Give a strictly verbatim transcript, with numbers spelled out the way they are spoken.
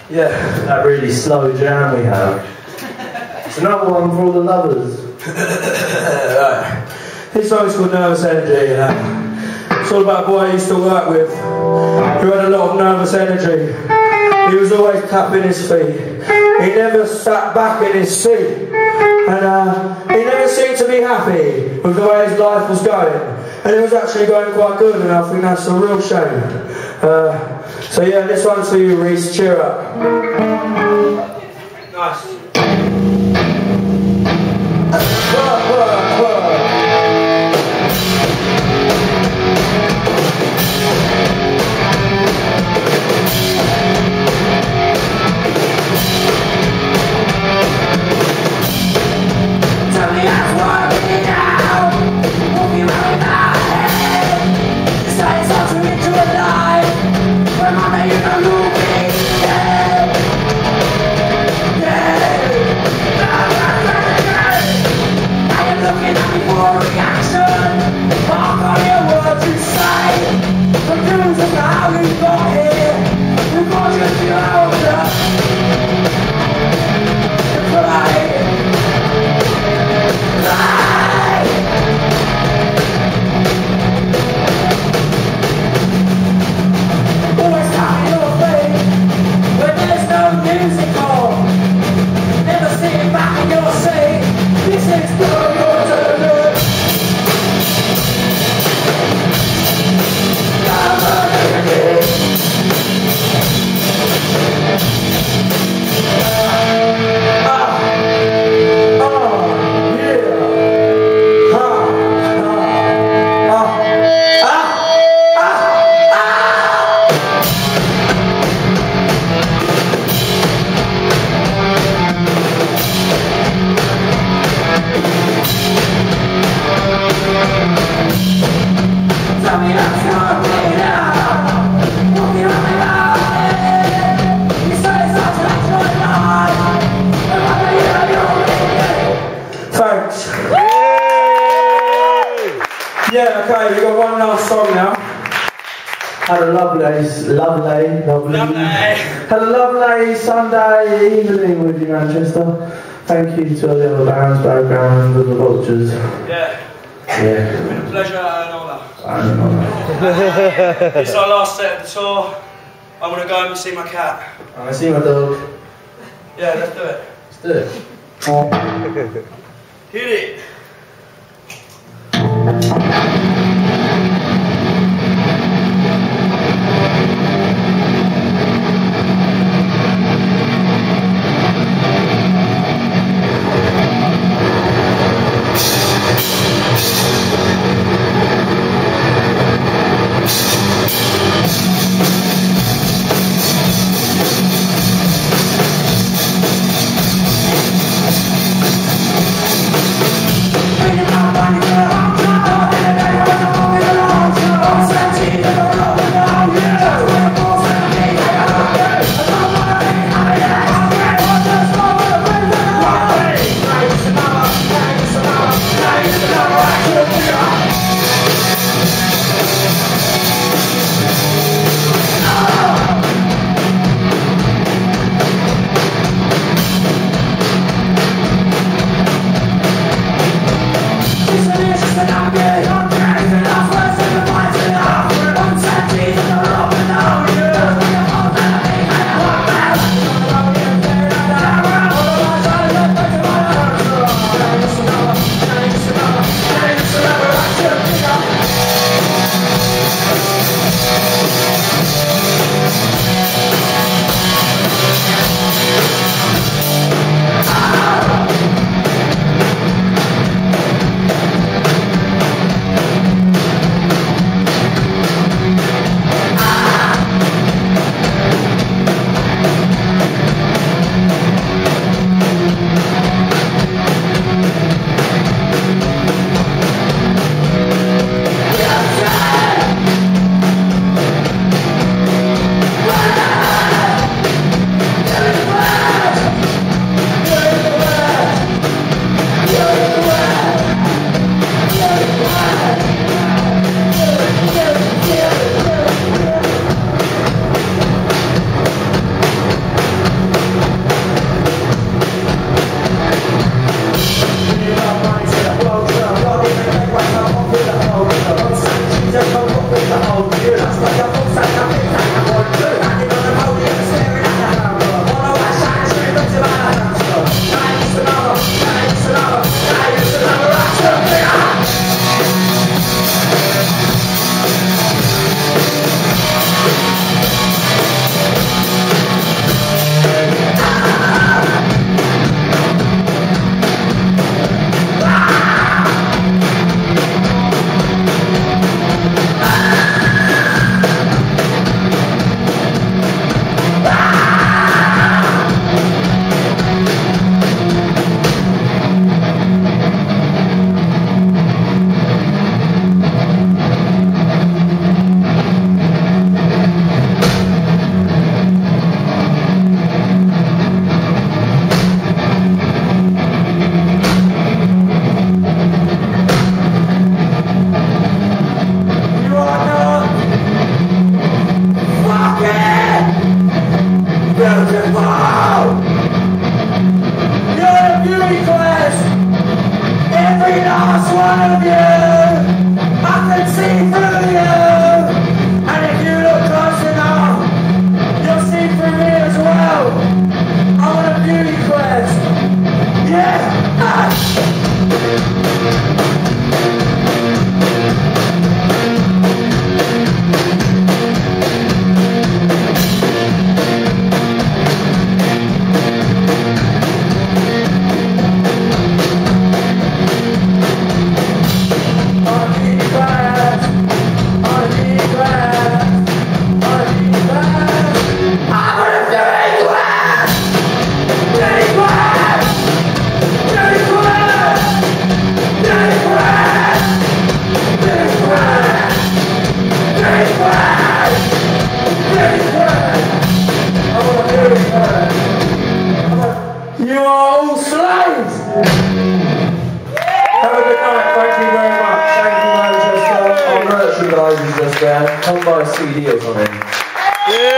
Yeah, that really slow jam we have. It's another one for all the lovers. Right. This song's called Nervous Energy. Uh, it's all about a boy I used to work with who had a lot of nervous energy. He was always tapping his feet. He never sat back in his seat. And uh, he never seemed to be happy with the way his life was going. And it was actually going quite good, and I think that's a real shame. Uh, so yeah, this one's for you, Reese. Cheer up. Nice. Yeah, okay, we've got one last song now. Had a lovely, lovely, lovely, lovely. Had a lovely Sunday evening with you, Manchester. Thank you to all the other bands, background, and the Vultures. Yeah. Yeah. It's been a pleasure and honour. I don't know. It's our last set of the tour. I'm going to go home and see my cat. I'm going to see my dog. Yeah, let's do it. Let's do it. Hit it. Bring it on, bring it on, prizes just there. Come buy a C D or something. Yeah.